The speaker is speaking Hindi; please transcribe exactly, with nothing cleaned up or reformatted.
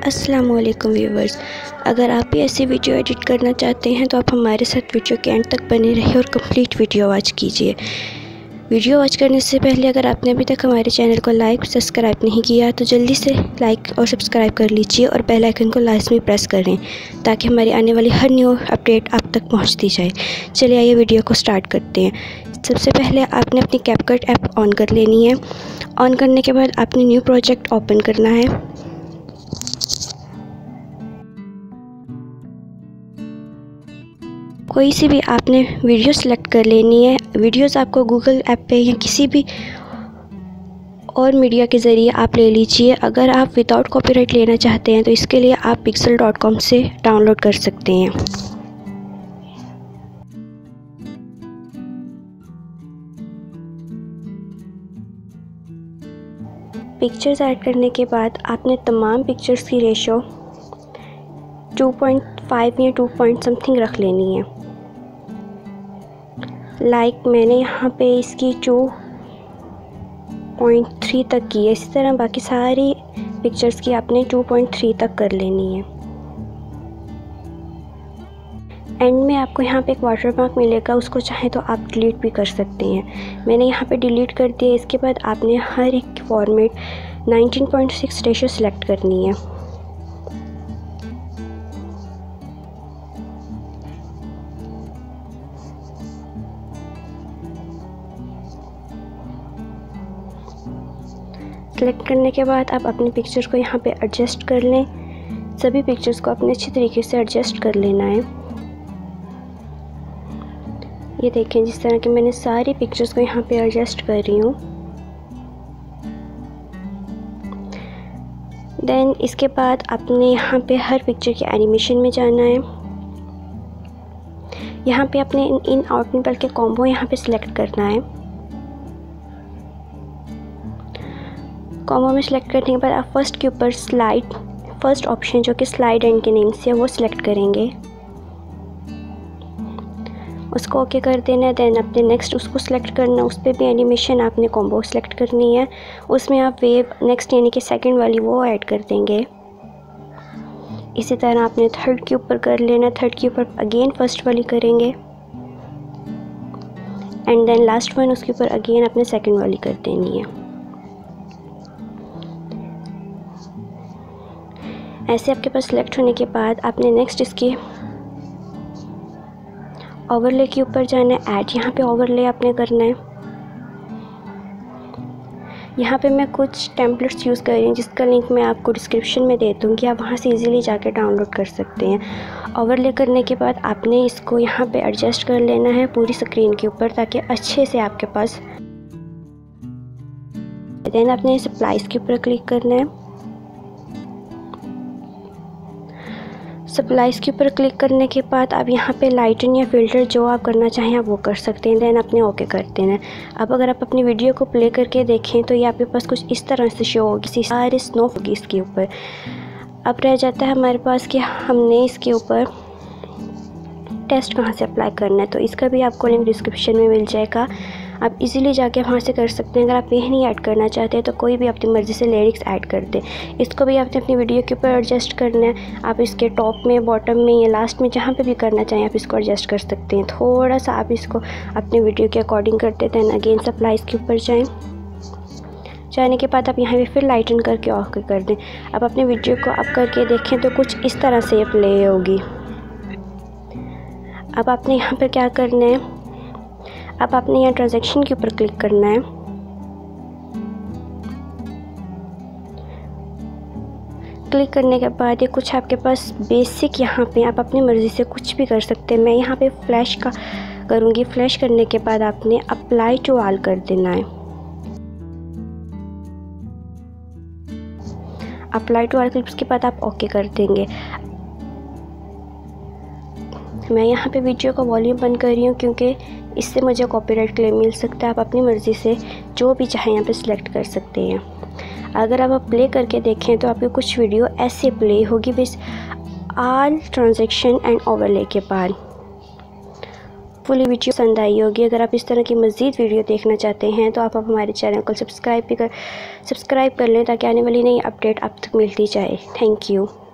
अस्सलाम वालेकुम व्यूवर्स, अगर आप भी ऐसी वीडियो एडिट करना चाहते हैं तो आप हमारे साथ वीडियो के एंड तक बने रहिए और कंप्लीट वीडियो वॉच कीजिए। वीडियो वॉच करने से पहले अगर आपने अभी तक हमारे चैनल को लाइक सब्सक्राइब नहीं किया तो जल्दी से लाइक और सब्सक्राइब कर लीजिए और बेल आइकन को लाजमी प्रेस करें ताकि हमारी आने वाली हर न्यू अपडेट आप तक पहुँचती जाए। चलिए आइए वीडियो को स्टार्ट करते हैं। सबसे पहले आपने अपनी कैपकट ऐप ऑन कर लेनी है। ऑन करने के बाद आपने न्यू प्रोजेक्ट ओपन करना है। कोई सी भी आपने वीडियो सेलेक्ट कर लेनी है। वीडियोस आपको गूगल ऐप पे या किसी भी और मीडिया के ज़रिए आप ले लीजिए। अगर आप विदाउट कॉपीराइट लेना चाहते हैं तो इसके लिए आप पिक्सल डॉट कॉम से डाउनलोड कर सकते हैं। पिक्चर्स ऐड करने के बाद आपने तमाम पिक्चर्स की रेशो टू पॉइंट फाइव या टू पॉइंट समथिंग रख लेनी है। लाइक like मैंने यहाँ पे इसकी टू पॉइंट थ्री तक की है। इसी तरह बाकी सारी पिक्चर्स की आपने टू पॉइंट थ्री तक कर लेनी है। एंड में आपको यहाँ पे एक वाटरमार्क मिलेगा, उसको चाहे तो आप डिलीट भी कर सकते हैं। मैंने यहाँ पे डिलीट कर दिया। इसके बाद आपने हर एक format nineteen point six ratio select करनी है। सेलेक्ट करने के बाद आप अपनी पिक्चर को यहाँ पे एडजस्ट कर लें। सभी पिक्चर्स को अपने अच्छी तरीके से एडजस्ट कर लेना है। ये देखें, जिस तरह कि मैंने सारी पिक्चर्स को यहाँ पे एडजस्ट कर रही हूँ। देन इसके बाद आपने यहाँ पे हर पिक्चर के एनिमेशन में जाना है। यहाँ पे आपने इन आउट इन के कॉम्बो यहाँ पे सिलेक्ट करना है। कॉम्बो में सिलेक्ट करने के बाद आप फर्स्ट के ऊपर स्लाइड फर्स्ट ऑप्शन जो कि स्लाइड एंड के नेम से है वो सिलेक्ट करेंगे, उसको ओके कर देना है। देन अपने नेक्स्ट उसको सिलेक्ट करना, उस पर भी एनिमेशन आपने कॉम्बो सिलेक्ट करनी है। उसमें आप वेव नेक्स्ट यानी कि सेकंड वाली वो ऐड कर देंगे। इसी तरह आपने थर्ड के ऊपर कर लेना। थर्ड के ऊपर अगेन फर्स्ट वाली करेंगे एंड देन लास्ट वन उसके ऊपर अगेन आपने सेकंड वाली कर देनी है। ऐसे आपके पास सिलेक्ट होने के बाद आपने नेक्स्ट इसकी ओवरले के ऊपर जाना है। ऐड यहाँ पे ओवरले आपने करना है। यहाँ पे मैं कुछ टेम्पलेट्स यूज़ कर रही हूँ जिसका लिंक मैं आपको डिस्क्रिप्शन में दे दूँगी, आप वहाँ से इजीली जाके डाउनलोड कर सकते हैं। ओवरले करने के बाद आपने इसको यहाँ पे एडजस्ट कर लेना है पूरी स्क्रीन के ऊपर ताकि अच्छे से आपके पास। देन आपने इसे स्प्लाइस के ऊपर क्लिक करना है। स्प्लाइस के ऊपर क्लिक करने के बाद अब यहाँ पे लाइटन या फिल्टर जो आप करना चाहें आप वो कर सकते हैं। देन अपने ओके कर देना है। अब अगर आप अपनी वीडियो को प्ले करके देखें तो ये आपके पास कुछ इस तरह से शो होगी, सारी स्नो होगी इसके ऊपर। अब रह जाता है हमारे पास कि हमने इसके ऊपर टेस्ट कहाँ से अप्लाई करना है, तो इसका भी आपको लिंक डिस्क्रिप्शन में मिल जाएगा। आप इजीली जाके वहाँ से कर सकते हैं। अगर आप ये नहीं ऐड करना चाहते हैं तो कोई भी अपनी मर्ज़ी से लिरिक्स ऐड कर दें। इसको भी आपने अपनी वीडियो के ऊपर एडजस्ट करना है। आप इसके टॉप में, बॉटम में या लास्ट में जहाँ पे भी करना चाहें आप इसको एडजस्ट कर सकते हैं। थोड़ा सा आप इसको अपनी वीडियो के अकॉर्डिंग कर देते हैं। अगेन सप्लाईज के ऊपर जाएँ। जाने के बाद आप यहाँ पे फिर लाइटन करके ऑफ कर दें। अब अपनी वीडियो को आप करके देखें तो कुछ इस तरह से प्ले होगी। अब आपने यहाँ पर क्या करना है, अब आपने यहाँ ट्रांजैक्शन के ऊपर क्लिक करना है। क्लिक करने के बाद ये कुछ आपके पास बेसिक यहाँ पे आप अपनी मर्ज़ी से कुछ भी कर सकते हैं। मैं यहाँ पे फ्लैश का करूँगी। फ्लैश करने के बाद आपने अप्लाई टू ऑल कर देना है। अप्लाई टू ऑल क्लिप्स के बाद आप ओके कर देंगे। मैं यहाँ पे वीडियो का वॉल्यूम बंद कर रही हूँ क्योंकि इससे मुझे कॉपीराइट क्लेम मिल सकता है। आप अपनी मर्ज़ी से जो भी चाहें यहाँ पे सिलेक्ट कर सकते हैं। अगर आप प्ले करके देखें तो आपकी कुछ वीडियो ऐसे प्ले होगी with all transaction and overlay के बाद। होपफुली वीडियो पसंद आई होगी। अगर आप इस तरह की मज़ीद वीडियो देखना चाहते हैं तो आप, आप हमारे चैनल को सब्सक्राइब भी कर सब्सक्राइब कर लें ताकि आने वाली नई अपडेट आप तक मिलती जाए। Thank you.